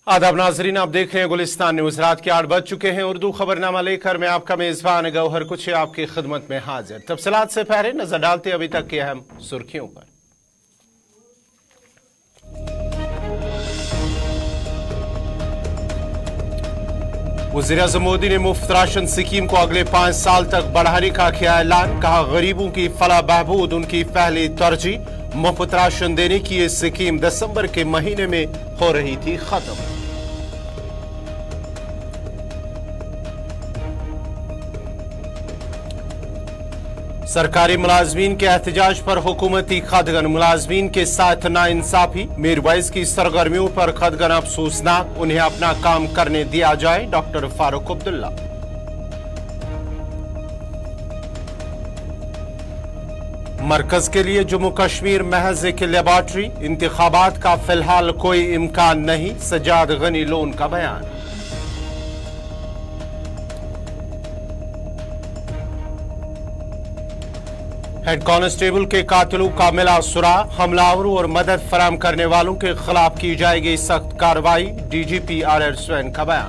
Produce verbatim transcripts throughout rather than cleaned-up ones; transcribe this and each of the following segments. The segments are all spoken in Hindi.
आदाब नाजरीन, आप देख रहे हैं गुलिस्तान न्यूज। रात के आठ बज चुके हैं। उर्दू खबरनामा लेकर मैं आपका मेजबान गौहर कुछ आपकी खिदमत में हाजिर। तफसीलात से पहले नजर डालते अभी तक की अहम सुर्खियों पर। वज़ीर-ए-आज़म मोदी ने मुफ्त राशन स्कीम को अगले पांच साल तक बढ़ाने का किया ऐलान। कहा, गरीबों की फलाह बहबूद उनकी पहली तरजीह। मुफ्त राशन देने की ये स्कीम दिसंबर के महीने में हो रही थी खत्म। सरकारी मुलाजमीन के एहतजाज पर हुकूमती खदगन। मुलाजमीन के साथ नाइंसाफी। मीरवाइज की सरगर्मियों पर खदगन अफसोसनाक। उन्हें अपना काम करने दिया जाए। डॉक्टर फारूक अब्दुल्ला। मरकज के लिए जम्मू कश्मीर महज एक लेबॉर्ट्री। इंतखाबात का फिलहाल कोई इम्कान नहीं। सजाद गनी लोन का बयान। हेड कांस्टेबल के कातिलों का मिला सुराग। हमलावरों और मदद फराहम करने वालों के खिलाफ की जाएगी सख्त कार्रवाई। डीजीपी आर एस स्वैन का बयान।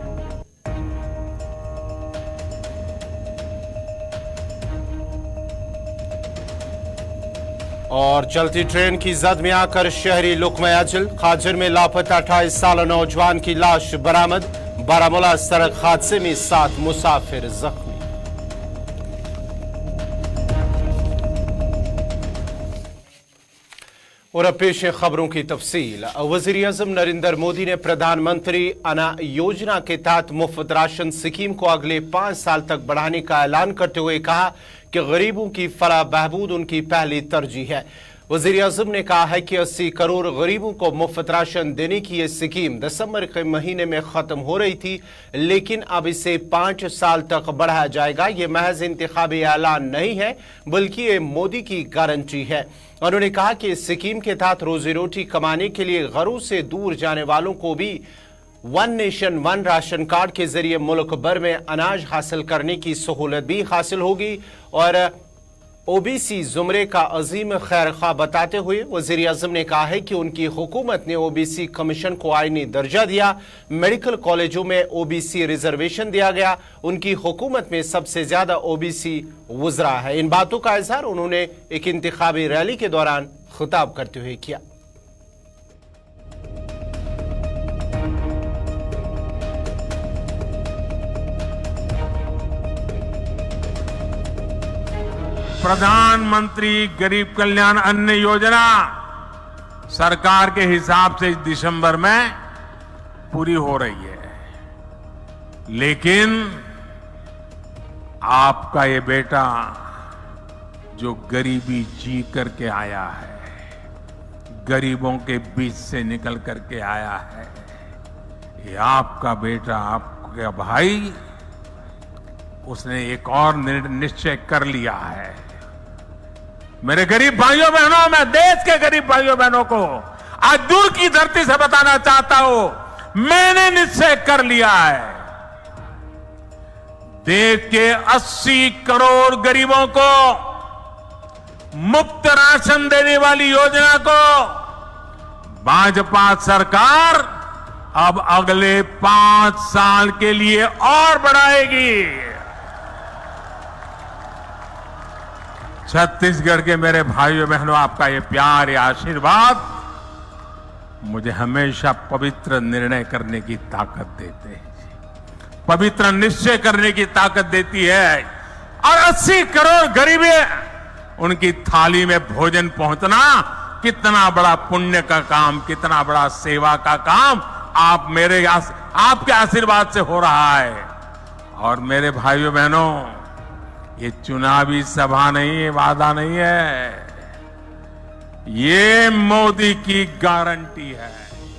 और चलती ट्रेन की जद में आकर शहरी लुकमा अजल। खाजर में लापता अट्ठाईस साल नौजवान की लाश बरामद। बारामूला सड़क हादसे में सात मुसाफिर जख्मी। और अब पेश है खबरों की तफसील। वज़ीर-ए-आज़म नरेंद्र मोदी ने प्रधानमंत्री अन्न योजना के तहत मुफ्त राशन स्कीम को अगले पांच साल तक बढ़ाने का ऐलान करते हुए कहा कि गरीबों की फलाह बहबूद उनकी पहली तरजीह है। वज़ीर-ए-आज़म ने कहा है कि अस्सी करोड़ गरीबों को मुफ्त राशन देने की यह स्कीम दिसंबर के महीने में खत्म हो रही थी, लेकिन अब इसे पांच साल तक बढ़ाया जाएगा। ये महज इंतखाबी ऐलान नहीं है, बल्कि ये मोदी की गारंटी है। उन्होंने कहा कि इस स्कीम के तहत रोजी रोटी कमाने के लिए घरों से दूर जाने वालों को भी one nation one ration card के जरिए मुल्क भर में अनाज हासिल करने की सहूलत भी हासिल होगी। और ओबीसी जुमरे का अजीम खैर खा बताते हुए वज़ीर-ए-आज़म ने कहा है कि उनकी हुकूमत ने ओबीसी कमीशन को आईनी दर्जा दिया। मेडिकल कॉलेजों में ओबीसी रिजर्वेशन दिया गया। उनकी हुकूमत में सबसे ज्यादा ओबीसी वुज़रा है। इन बातों का इजहार उन्होंने एक इंतखाबी रैली के दौरान खिताब करते हुए किया। प्रधानमंत्री गरीब कल्याण अन्न योजना सरकार के हिसाब से इस दिसंबर में पूरी हो रही है, लेकिन आपका ये बेटा जो गरीबी जी करके आया है, गरीबों के बीच से निकल करके आया है, ये आपका बेटा, आपका भाई, उसने एक और निश्चय कर लिया है। मेरे गरीब भाइयों बहनों, मैं देश के गरीब भाइयों बहनों को आज दूर की धरती से बताना चाहता हूं, मैंने निश्चय कर लिया है, देश के अस्सी करोड़ गरीबों को मुफ्त राशन देने वाली योजना को भाजपा सरकार अब अगले पांच साल के लिए और बढ़ाएगी। छत्तीसगढ़ के मेरे भाइयों बहनों, आपका ये प्यार, ये आशीर्वाद मुझे हमेशा पवित्र निर्णय करने की ताकत देते हैं, पवित्र निश्चय करने की ताकत देती है। और अस्सी करोड़ गरीबी, उनकी थाली में भोजन पहुंचना कितना बड़ा पुण्य का काम, कितना बड़ा सेवा का काम आप मेरे आपके आशीर्वाद से हो रहा है। और मेरे भाइयों बहनों, ये चुनावी सभा नहीं है, वादा नहीं है, ये मोदी की गारंटी है।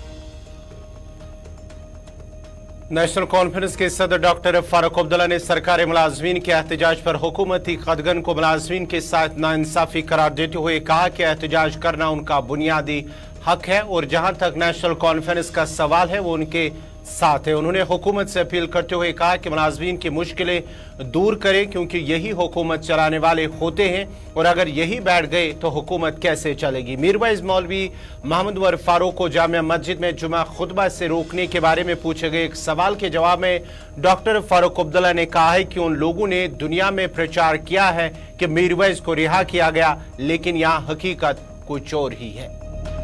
नेशनल कॉन्फ्रेंस के सदर डॉक्टर फारूक अब्दुल्ला ने सरकारी मुलाजमीन के एहतजाज पर हुकूमती खदगन को मुलाजमीन के साथ नाइंसाफी करार देते हुए कहा कि एहतजाज करना उनका बुनियादी हक है और जहां तक नेशनल कॉन्फ्रेंस का सवाल है वो उनके साथ ही उन्होंने हुकूमत से अपील करते हुए कहा कि मुलाजमीन की मुश्किलें दूर करें, क्योंकि यही हुकूमत चलाने वाले होते हैं और अगर यही बैठ गए तो हुकूमत कैसे चलेगी। मीरवाइज मौलवी मोहम्मद उमर फारूक को जामिया मस्जिद में जुमा खुतबा से रोकने के बारे में पूछे गए एक सवाल के जवाब में डॉक्टर फारूक अब्दुल्ला ने कहा है कि उन लोगों ने दुनिया में प्रचार किया है कि मीरवाइज को रिहा किया गया, लेकिन यहाँ हकीकत कुछ और ही है।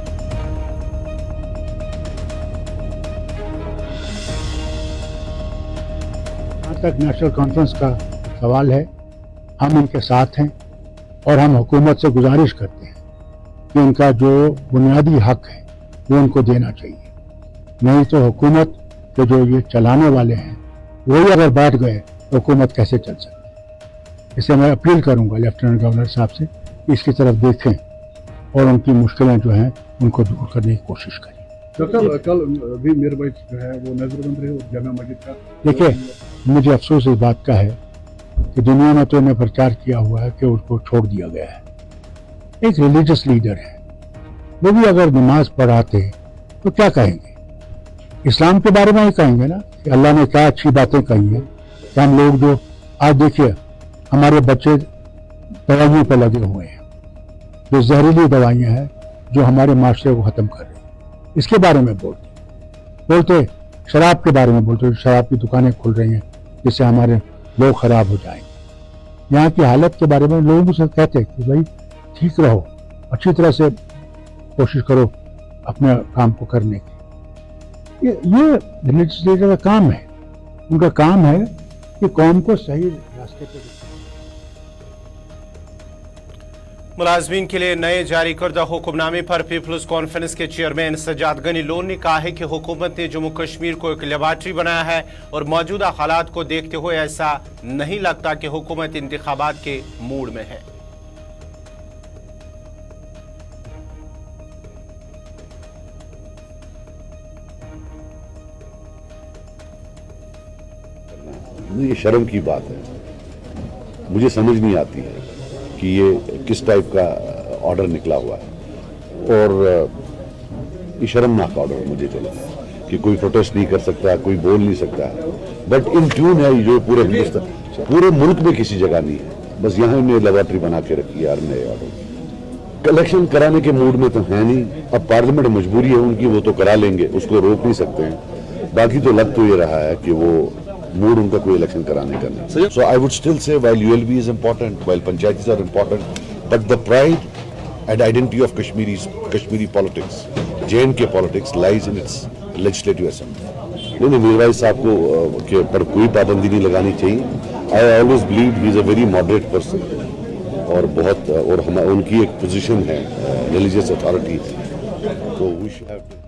जहाँ तक नेशनल कॉन्फ्रेंस का सवाल है, हम उनके साथ हैं और हम हुकूमत से गुजारिश करते हैं कि उनका जो बुनियादी हक है वो उनको देना चाहिए। नहीं तो हुकूमत के जो ये चलाने वाले हैं वही अगर बैठ गए तो हुकूमत कैसे चल सकती। इसे मैं अपील करूंगा लेफ्टिनेंट गवर्नर साहब से कि इसकी तरफ देखें और उनकी मुश्किलें जो हैं उनको दूर करने की कोशिश करें। डॉक्टर कल भी मीरवाइज जो है वो नजरबंद रहे और जामिया मस्जिद का, देखिए मुझे अफसोस इस बात का है कि दुनिया में तो इन्हें प्रचार किया हुआ है कि उसको छोड़ दिया गया है। एक रिलीजियस लीडर है, वो भी अगर नमाज पढ़ाते तो क्या कहेंगे? इस्लाम के बारे में ही कहेंगे ना कि अल्लाह ने क्या अच्छी बातें कही है कि हम लोग जो आज देखिए हमारे बच्चे दवाइयों पर लगे हुए हैं, जो जहरीली दवाइयां हैं जो हमारे माशरे को खत्म कर रही हैं, इसके बारे में बोलते बोलते शराब के बारे में बोलते शराब की दुकानें खुल रही हैं जिससे हमारे लोग खराब हो जाएंगे। यहाँ की हालत के बारे में लोगों से कहते कि भाई ठीक रहो, अच्छी तरह से कोशिश करो अपने काम को करने की। ये ये रिलीजियस लीडर का काम है, उनका काम है कि कौम को सही रास्ते पर। मुलाजमीन के लिए नए जारी करदा हुक्मनामे पर पीपल्स कॉन्फ्रेंस के चेयरमैन सज्जाद गनी लोन ने कहा है कि हुकूमत ने जम्मू कश्मीर को एक लेबॉर्ट्री बनाया है और मौजूदा हालात को देखते हुए ऐसा नहीं लगता कि हुकूमत इंतखाबात के मूड में है। ये शर्म की बात है, मुझे समझ नहीं आती है कि ये किस टाइप का ऑर्डर निकला हुआ है और ये शर्मनाक ऑर्डर मुझे चला कि कोई प्रोटेस्ट नहीं कर सकता, कोई बोल नहीं सकता, बट इन ट्यून है जो पूरे हिंदुस्तान पूरे मुल्क में किसी जगह नहीं है। बस यहाँ इन्हें लेबॉर्ट्री बना के रखी है नए ऑर्डर। कलेक्शन कराने के मूड में तो है नहीं, अब पार्लियामेंट मजबूरी है उनकी, वो तो करा लेंगे, उसको रोक नहीं सकते हैं। बाकी तो लग तो ये रहा है कि वो मूड उनका कोई इलेक्शन कराने का नहीं। So I would still say while ULB is important, while panchayats are important, but the pride and identity of Kashmiri Kashmiri politics, J and K politics lies in its legislative assembly. नहीं नहीं, मीरवाइज साहब को के पर कोई पाबंदी नहीं लगानी चाहिए। I always believe he is a very moderate person और बहुत और हम उनकी एक पोजीशन है रिलीजियस अथॉरिटी, तो वी शुड हैव